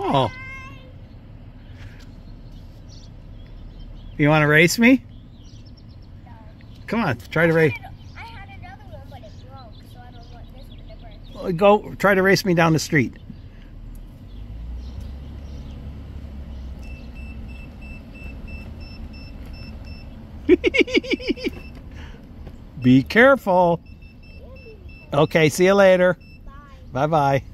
Oh. You want to race me? No. Come on, try to race. I had another one, but it broke, so I don't want this one to break. Go, try to race me down the street. Be careful. Okay, see you later. Bye. Bye-bye.